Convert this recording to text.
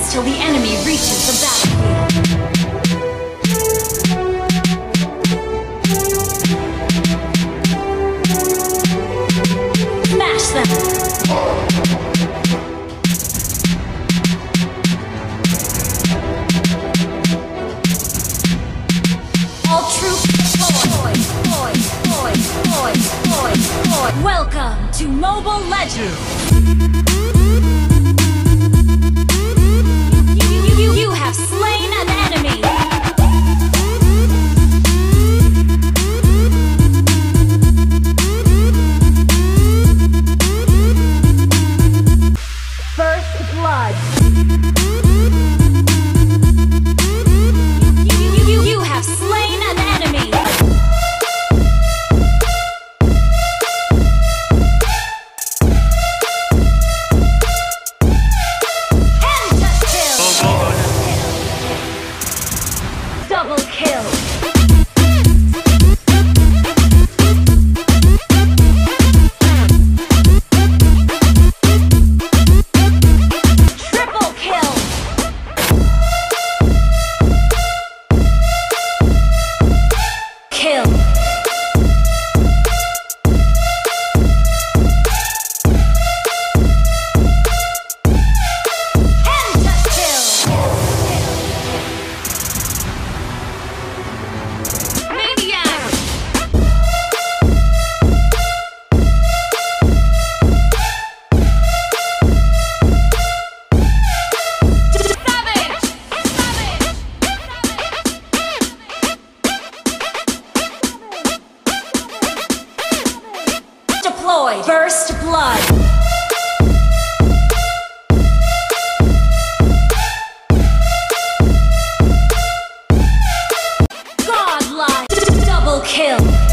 seconds till the enemy reaches the battlefield. Smash them! All troops deployed. Welcome to Mobile Legends! You have slain an enemy! First blood! You have slain an enemy! Double kill! Triple kill! Kill! Deployed. First blood. Godlike. Double kill.